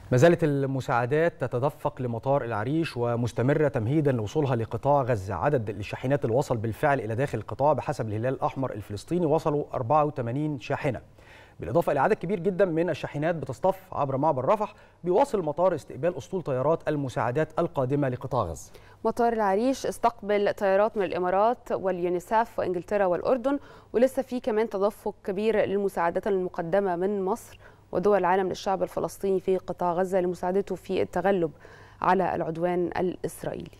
ما زالت المساعدات تتدفق لمطار العريش ومستمرة تمهيدا لوصولها لقطاع غزة. عدد الشاحنات اللي وصل بالفعل إلى داخل القطاع بحسب الهلال الأحمر الفلسطيني وصلوا 84 شاحنة، بالإضافة إلى عدد كبير جدا من الشاحنات بتصطف عبر معبر رفح. بيواصل المطار استقبال أسطول طيارات المساعدات القادمة لقطاع غزة. مطار العريش استقبل طيارات من الإمارات واليونيسف وإنجلترا والأردن، ولسه في كمان تدفق كبير للمساعدات المقدمة من مصر ودول العالم للشعب الفلسطيني في قطاع غزة لمساعدته في التغلب على العدوان الإسرائيلي.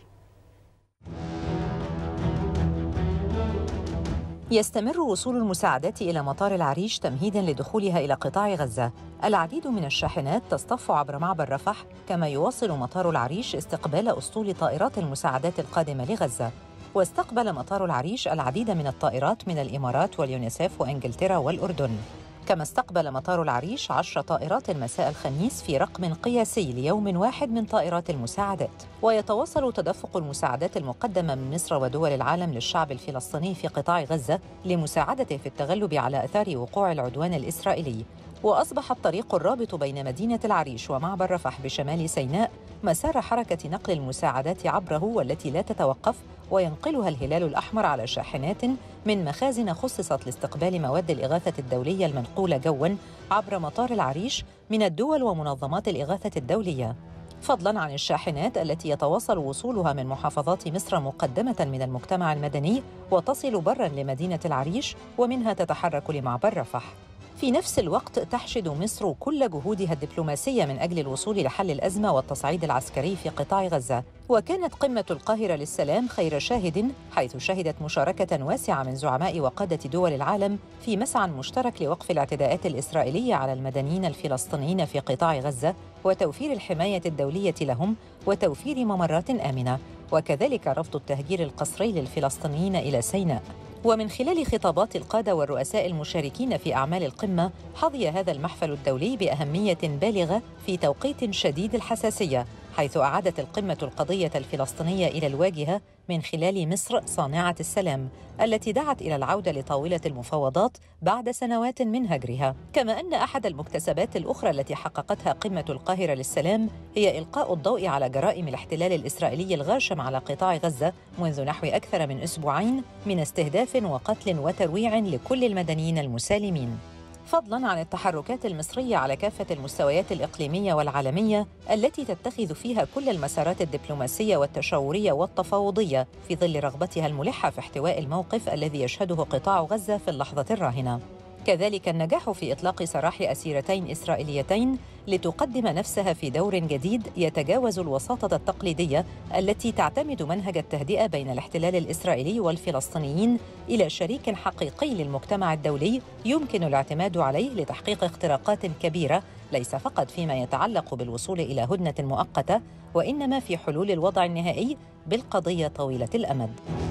يستمر وصول المساعدات إلى مطار العريش تمهيداً لدخولها إلى قطاع غزة. العديد من الشاحنات تصطف عبر معبر رفح، كما يواصل مطار العريش استقبال أسطول طائرات المساعدات القادمة لغزة. واستقبل مطار العريش العديد من الطائرات من الإمارات واليونيسف وإنجلترا والأردن. كما استقبل مطار العريش 10 طائرات مساء الخميس في رقم قياسي ليوم واحد من طائرات المساعدات. ويتواصل تدفق المساعدات المقدمة من مصر ودول العالم للشعب الفلسطيني في قطاع غزة لمساعدته في التغلب على آثار وقوع العدوان الإسرائيلي. وأصبح الطريق الرابط بين مدينة العريش ومعبر رفح بشمال سيناء مسار حركة نقل المساعدات عبره، والتي لا تتوقف، وينقلها الهلال الأحمر على شاحنات من مخازن خصصت لاستقبال مواد الإغاثة الدولية المنقولة جواً عبر مطار العريش من الدول ومنظمات الإغاثة الدولية، فضلاً عن الشاحنات التي يتواصل وصولها من محافظات مصر مقدمة من المجتمع المدني وتصل براً لمدينة العريش ومنها تتحرك لمعبر رفح. في نفس الوقت تحشد مصر كل جهودها الدبلوماسية من أجل الوصول لحل الأزمة والتصعيد العسكري في قطاع غزة. وكانت قمة القاهرة للسلام خير شاهد، حيث شهدت مشاركة واسعة من زعماء وقادة دول العالم في مسعى مشترك لوقف الاعتداءات الإسرائيلية على المدنيين الفلسطينيين في قطاع غزة وتوفير الحماية الدولية لهم وتوفير ممرات آمنة، وكذلك رفض التهجير القسري للفلسطينيين إلى سيناء. ومن خلال خطابات القادة والرؤساء المشاركين في أعمال القمة، حظي هذا المحفل الدولي بأهمية بالغة في توقيت شديد الحساسية، حيث أعادت القمة القضية الفلسطينية إلى الواجهة من خلال مصر صانعة السلام التي دعت إلى العودة لطاولة المفاوضات بعد سنوات من هجرها. كما أن أحد المكتسبات الأخرى التي حققتها قمة القاهرة للسلام هي إلقاء الضوء على جرائم الاحتلال الإسرائيلي الغاشم على قطاع غزة منذ نحو أكثر من أسبوعين من استهداف وقتل وترويع لكل المدنيين المسالمين، فضلاً عن التحركات المصرية على كافة المستويات الإقليمية والعالمية التي تتخذ فيها كل المسارات الدبلوماسية والتشاورية والتفاوضية في ظل رغبتها الملحة في احتواء الموقف الذي يشهده قطاع غزة في اللحظة الراهنة. كذلك النجاح في إطلاق سراح أسيرتين إسرائيليتين لتقدم نفسها في دور جديد يتجاوز الوساطة التقليدية التي تعتمد منهج التهدئة بين الاحتلال الإسرائيلي والفلسطينيين إلى شريك حقيقي للمجتمع الدولي يمكن الاعتماد عليه لتحقيق اختراقات كبيرة، ليس فقط فيما يتعلق بالوصول إلى هدنة مؤقتة، وإنما في حلول الوضع النهائي بالقضية طويلة الأمد.